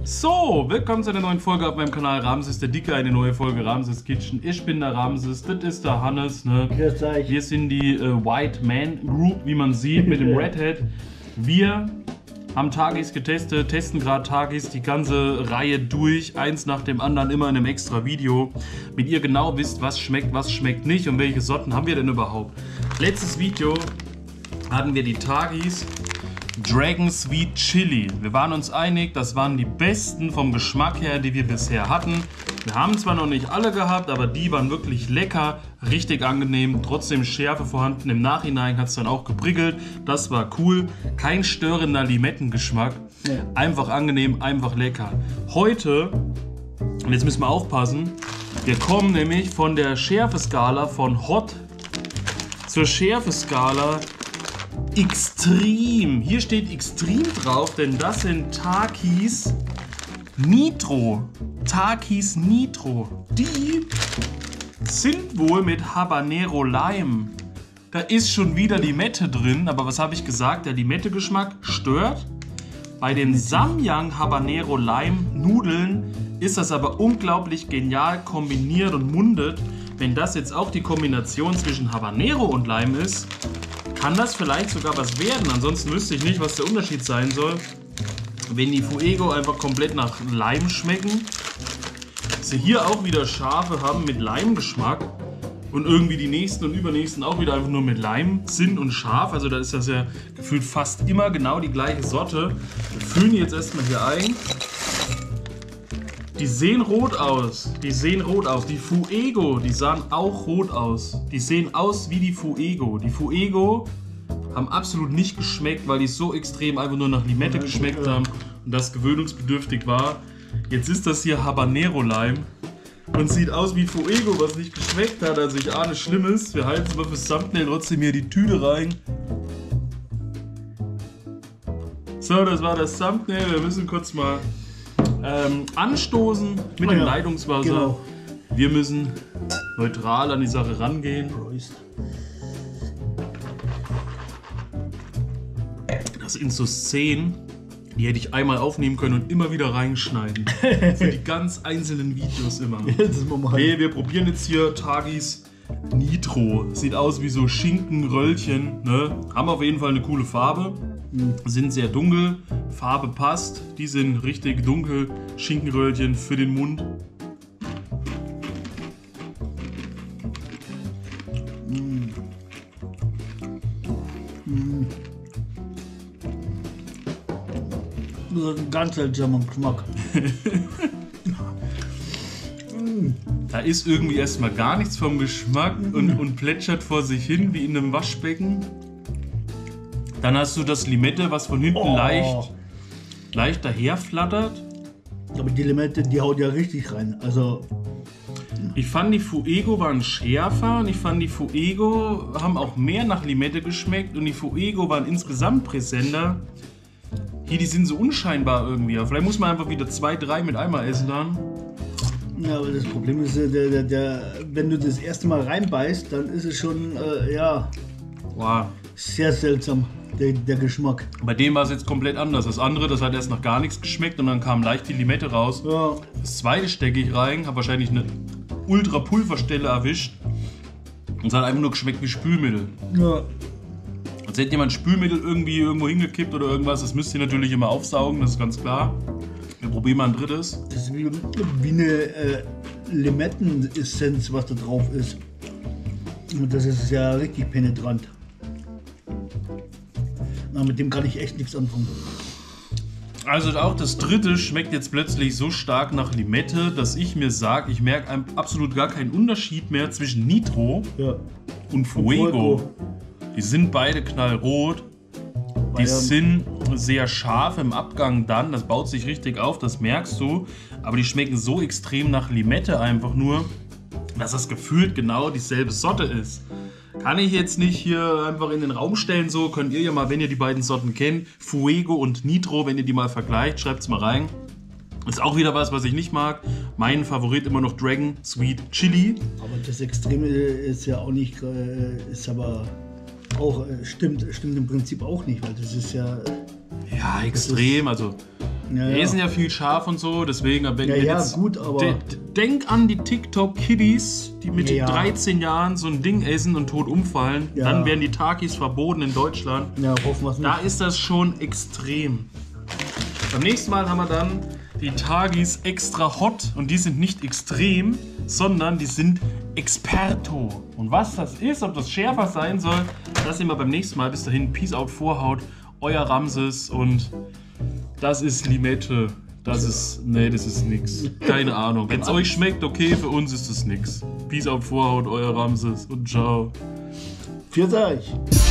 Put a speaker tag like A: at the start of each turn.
A: So, willkommen zu einer neuen Folge auf meinem Kanal Ramses der Dicke, eine neue Folge Ramses Kitchen. Ich bin der Ramses, das ist der Hannes, ne? Wir sind die White Man Group, wie man sieht, mit dem Red Hat. Wir haben Tagis getestet, testen gerade Tagis, die ganze Reihe durch, eins nach dem anderen, immer in einem extra Video, damit ihr genau wisst, was schmeckt nicht und welche Sorten haben wir denn überhaupt. Letztes Video hatten wir die Tagis Dragon Sweet Chili. Wir waren uns einig, das waren die besten vom Geschmack her, die wir bisher hatten. Wir haben zwar noch nicht alle gehabt, aber die waren wirklich lecker, richtig angenehm, trotzdem Schärfe vorhanden. Im Nachhinein hat es dann auch geprickelt, das war cool. Kein störender Limettengeschmack, einfach angenehm, einfach lecker. Heute, und jetzt müssen wir aufpassen, wir kommen nämlich von der Schärfeskala von Hot zur Schärfeskala Extrem. Hier steht Extrem drauf, denn das sind Takis Nitro. Takis Nitro. Die sind wohl mit Habanero Lime. Da ist schon wieder Limette drin, aber was habe ich gesagt? Der Limette-Geschmack stört. Bei den Samyang Habanero Lime Nudeln ist das aber unglaublich genial kombiniert und mundet. Wenn das jetzt auch die Kombination zwischen Habanero und Lime ist, kann das vielleicht sogar was werden. Ansonsten wüsste ich nicht, was der Unterschied sein soll. Wenn die Fuego einfach komplett nach Lime schmecken, sie hier auch wieder Schafe haben mit Lime-Geschmack und irgendwie die nächsten und übernächsten auch wieder einfach nur mit Lime sind und scharf. Also da ist das ja gefühlt fast immer genau die gleiche Sorte. Wir füllen die jetzt erstmal hier ein. Die sehen rot aus. Die sehen rot aus. Die Fuego, die sahen auch rot aus. Die sehen aus wie die Fuego. Die Fuego haben absolut nicht geschmeckt, weil die so extrem einfach nur nach Limette geschmeckt haben und das gewöhnungsbedürftig war. Jetzt ist das hier Habanero Lime und sieht aus wie Fuego, was nicht geschmeckt hat. Also ich ahne Schlimmes. Wir halten es mal fürs Thumbnail trotzdem hier die Tüte rein. So, das war das Thumbnail. Wir müssen kurz mal anstoßen mit dem Leitungswasser. Genau. Wir müssen neutral an die Sache rangehen. Das sind so Szenen, die hätte ich einmal aufnehmen können und immer wieder reinschneiden. Für die ganz einzelnen Videos immer. Nee, wir probieren jetzt hier Tagis Nitro. Sieht aus wie so Schinkenröllchen. Ne? Haben auf jeden Fall eine coole Farbe. Sind sehr dunkel, Farbe passt, die sind richtig dunkel, Schinkenröllchen für den Mund.
B: Das ist ein ganz seltsamer Geschmack.
A: Da ist irgendwie erstmal gar nichts vom Geschmack und plätschert vor sich hin wie in einem Waschbecken. Dann hast du das Limette, was von hinten leicht daher flattert.
B: Aber die Limette, die haut ja richtig rein. Also
A: ich fand die Fuego waren schärfer und ich fand die Fuego haben auch mehr nach Limette geschmeckt und die Fuego waren insgesamt präsenter. Hier, die sind so unscheinbar irgendwie. Vielleicht muss man einfach wieder 2, 3 mit einmal essen dann.
B: Ja, aber das Problem ist, wenn du das erste Mal reinbeißt, dann ist es schon,
A: wow,
B: sehr seltsam. Der Geschmack.
A: Bei dem war es jetzt komplett anders. Das andere, das hat erst nach gar nichts geschmeckt und dann kam leicht die Limette raus.
B: Ja.
A: Das zweite stecke ich rein, habe wahrscheinlich eine Ultra-Pulverstelle erwischt und es hat einfach nur geschmeckt wie Spülmittel.
B: Ja.
A: Als hätte jemand Spülmittel irgendwo hingekippt oder irgendwas. Das müsst ihr natürlich immer aufsaugen, das ist ganz klar. Wir probieren mal ein drittes.
B: Das ist wie eine Limettenessenz, was da drauf ist. Und das ist ja richtig penetrant. Na, mit dem kann ich echt nichts anfangen.
A: Also auch das dritte schmeckt jetzt plötzlich so stark nach Limette, dass ich mir sage, ich merke absolut gar keinen Unterschied mehr zwischen Nitro und Fuego. Die sind beide knallrot. Die sind sehr scharf im Abgang dann, das baut sich richtig auf, das merkst du. Aber die schmecken so extrem nach Limette einfach nur, dass das gefühlt genau dieselbe Sorte ist. Kann ich jetzt nicht hier einfach in den Raum stellen, so könnt ihr ja mal, wenn ihr die beiden Sorten kennt, Fuego und Nitro, wenn ihr die mal vergleicht, schreibt es mal rein. Ist auch wieder was ich nicht mag. Mein Favorit immer noch Dragon Sweet Chili.
B: Aber das Extreme ist ja auch nicht, ist aber auch, stimmt im Prinzip auch nicht, weil das ist ja...
A: Ja, extrem, also
B: Ja,
A: Wir essen ja viel scharf und so, deswegen, aber wenn wir
B: ja,
A: jetzt,
B: gut, aber...
A: denk an die TikTok-Kiddies, die mit 13 Jahren so ein Ding essen und tot umfallen.
B: Ja.
A: Dann werden die Takis verboten in Deutschland.
B: Ja, hoffen wir es nicht.
A: Da ist das schon extrem. Beim nächsten Mal haben wir dann die Takis extra hot und die sind nicht extrem, sondern die sind Experto. Und was das ist, ob das schärfer sein soll, das sehen wir beim nächsten Mal. Bis dahin, Peace out, Vorhaut, euer Ramses und das ist Limette. Das ist nix. Keine Ahnung. Wenn es euch schmeckt, okay, für uns ist es nix. Peace out, Vorhaut, euer Ramses und ciao.
B: Für euch.